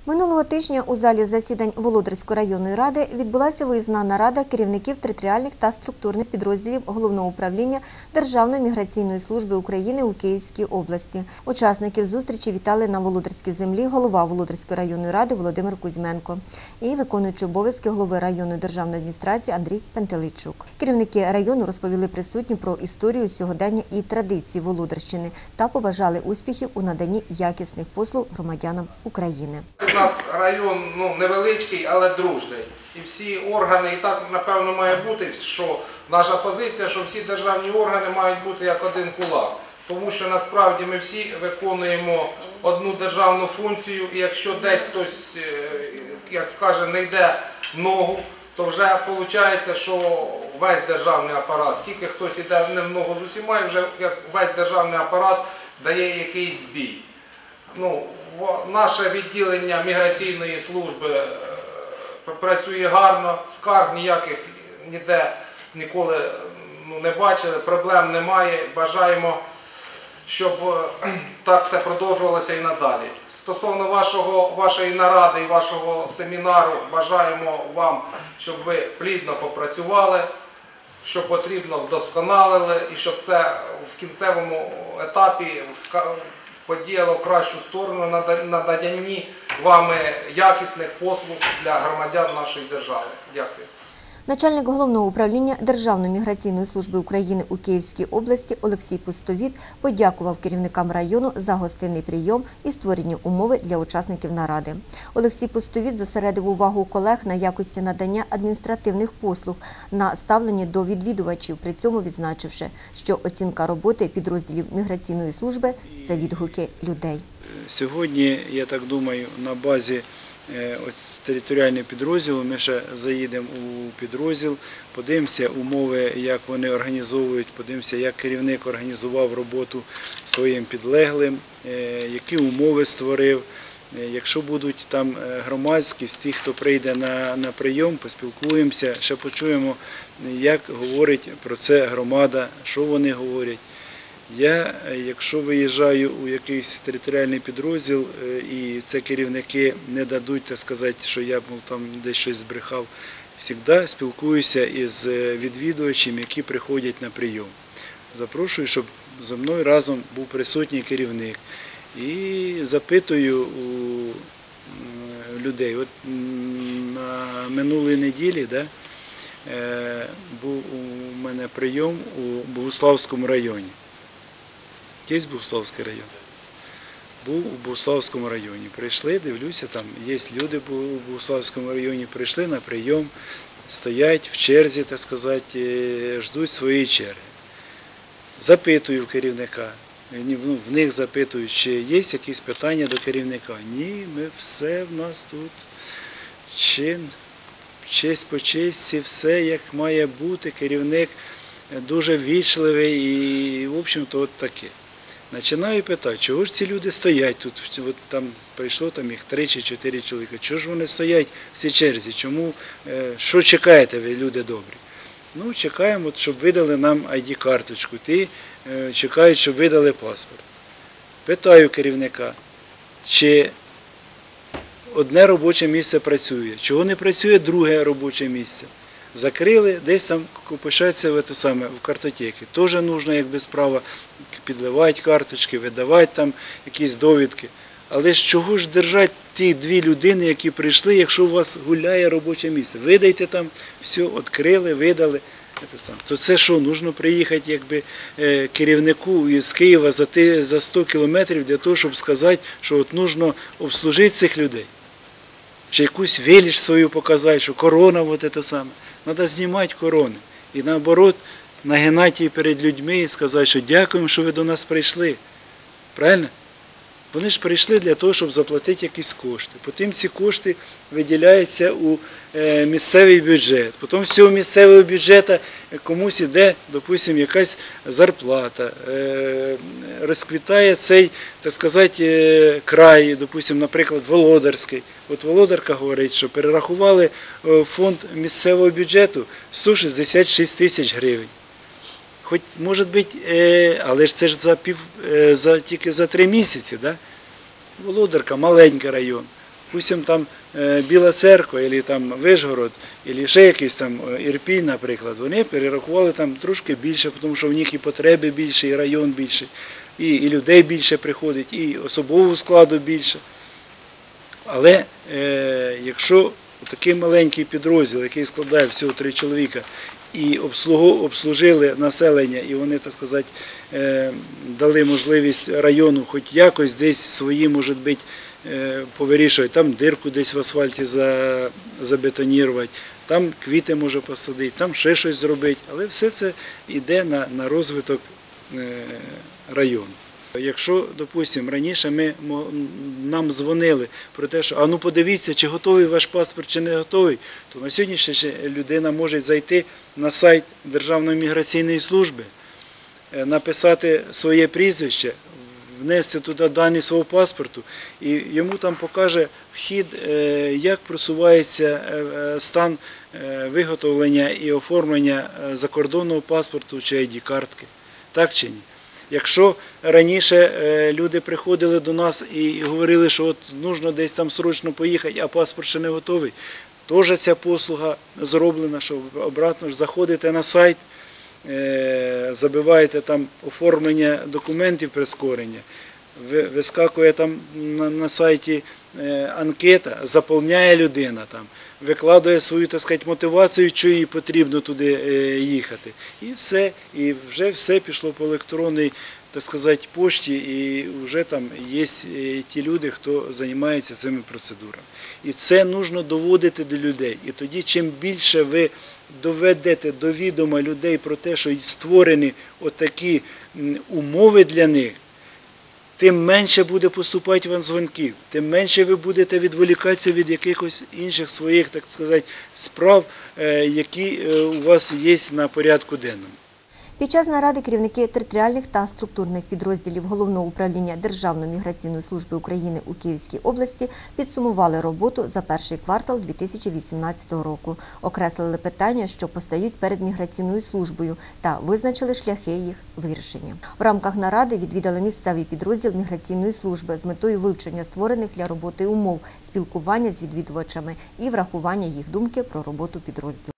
Минулого тижня у залі засідань Володарської районної ради відбулася виїзна нарада керівників територіальних та структурних підрозділів Головного управління Державної міграційної служби України у Київській області. Учасників зустрічі вітали на Володарській землі голова Володарської районної ради Володимир Кузьменко і виконуючий обов'язки голови районної державної адміністрації Андрій Пентелейчук. Керівники району розповіли присутнім про історію, сьогодення і традиції Володарщини та побажали успіхів у наданні якісних послуг громадянам України. У нас район невеличкий, але дружний. І всі органи, і так, напевно, має бути, що наша позиція, що всі державні органи мають бути як один кулак. Тому що насправді ми всі виконуємо одну державну функцію, і якщо десь хтось, як скаже, не йде в ногу, то вже виходить, що весь державний апарат, тільки хтось йде не в ногу з усіма, і вже весь державний апарат дає якийсь збій. Наше відділення міграційної служби працює гарно, скарг ніяких ніде ніколи не бачили, проблем немає. Бажаємо, щоб так все продовжувалося і надалі. Стосовно вашої наради і вашого семінару, бажаємо вам, щоб ви плідно попрацювали, що потрібно вдосконалили і щоб це в кінцевому етапі подіяло в кращу сторону на наданні вами якісних послуг для громадян нашої держави. Дякую. Начальник Головного управління Державної міграційної служби України у Київській області Олексій Пустовіт подякував керівникам району за гостинний прийом і створені умови для учасників наради. Олексій Пустовіт зосередив увагу колег на якості надання адміністративних послуг, на ставленні до відвідувачів, при цьому відзначивши, що оцінка роботи підрозділів міграційної служби – це відгуки людей. Сьогодні, я так думаю, на базі територіального підрозділу ми ще заїдемо у підрозділ, подивимося умови, як вони організовують, подивимося, як керівник організував роботу своїм підлеглим, які умови створив. Якщо будуть там громадськість, ті, хто прийде на прийом, поспілкуємося, ще почуємо, як говорить про це громада, що вони говорять. Я, якщо виїжджаю у якийсь територіальний підрозділ і це керівники не дадуть, так сказати, що я там десь щось збрехав, завжди спілкуюся із відвідувачами, які приходять на прийом. Запрошую, щоб зі мною разом був присутній керівник. І запитую у людей. От на минулій неділі був у мене прийом у Богуславському районі. Є Богуславський район? Був у Богуславському районі. Прийшли, дивлюся, там є люди у Богуславському районі, прийшли на прийом, стоять в черзі, так сказати, ждуть своєї черги. Запитую керівника, в них запитують, чи є якісь питання до керівника. Ні, все в нас тут честь по честі, все як має бути, керівник дуже ввічливий і, в общем-то, от таке. Починаю питати, чого ж ці люди стоять тут, от там прийшло їх 3 чи 4 чоловіка, чого ж вони стоять в цій черзі, що чекаєте ви, люди добрі? Чекаємо, щоб видали нам ID-карточку, чекають, щоб видали паспорт. Питаю керівника, чи одне робоче місце працює, чого не працює друге робоче місце. Закрили, десь там пишеться в картотеки. Теж потрібно, якби справа, підливати карточки, видавати там якісь довідки. Але ж чого ж держати ті 2 людини, які прийшли, якщо у вас гуляє робоче місце? Видайте там, все, відкрили, видали. То це що, потрібно приїхати якби, керівнику із Києва за 100 кілометрів для того, щоб сказати, що от потрібно обслужити цих людей? Чи якусь велич свою показати, що корона, от це саме. Треба знімати корони. І наоборот, нагинати її перед людьми і сказати, що дякуємо, що ви до нас прийшли. Правильно? Вони ж прийшли для того, щоб заплатити якісь кошти. Потім ці кошти виділяються у місцевий бюджет. Потім з цього місцевого бюджету комусь йде, допустимо, якась зарплата. Розквітає цей, так сказати, край, допустимо, наприклад, Володарський. От Володарка говорить, що перерахували фонд місцевого бюджету 166 тисяч гривень. Хоч, може бути, але ж це ж тільки за 3 місяці, да? Володарка, маленький район. допустим, там Біла Церква, або там Вишгород, або ще якийсь там Ірпінь, наприклад, вони перерахували там трошки більше, тому що в них і потреби більше, і район більше, і людей більше приходить, і особового складу більше. Але якщо такий маленький підрозділ, який складає всього 3 чоловіка, і обслужили населення, і вони, так сказати, дали можливість району хоч якось десь свої, може бути, повирішувати, там дирку десь в асфальті забетонувати, там квіти може посадити, там ще щось зробити, але все це йде на розвиток району. Якщо, допустимо, раніше нам дзвонили про те, що ну подивіться, чи готовий ваш паспорт, чи не готовий, то на сьогоднішній день людина може зайти на сайт Державної міграційної служби, написати своє прізвище, внести туди дані свого паспорту, і йому там покаже вхід, як просувається стан виготовлення і оформлення закордонного паспорту чи ID-картки. Так чи ні? Якщо раніше люди приходили до нас і говорили, що от потрібно десь там срочно поїхати, а паспорт ще не готовий, теж ця послуга зроблена, що обратно ж заходите на сайт, забиваєте там оформлення документів прискорення, вискакує там на сайті анкета, заповняє людина там, викладає свою, так сказати, мотивацію, що їй потрібно туди їхати. І все, і вже все пішло по електронній, так сказати, пошті, і вже там є ті люди, хто займається цими процедурами. І це потрібно доводити до людей. І тоді, чим більше ви доведете до відома людей про те, що створені отакі умови для них, тим менше буде поступати вам дзвінків, тим менше ви будете відволікатися від якихось інших своїх, так сказати, справ, які у вас є на порядку денному. Під час наради керівники територіальних та структурних підрозділів Головного управління Державної міграційної служби України у Київській області підсумували роботу за перший квартал 2018 року, окреслили питання, що постають перед міграційною службою, та визначили шляхи їх вирішення. В рамках наради відвідали місцевий підрозділ міграційної служби з метою вивчення створених для роботи умов, спілкування з відвідувачами і врахування їх думки про роботу підрозділу.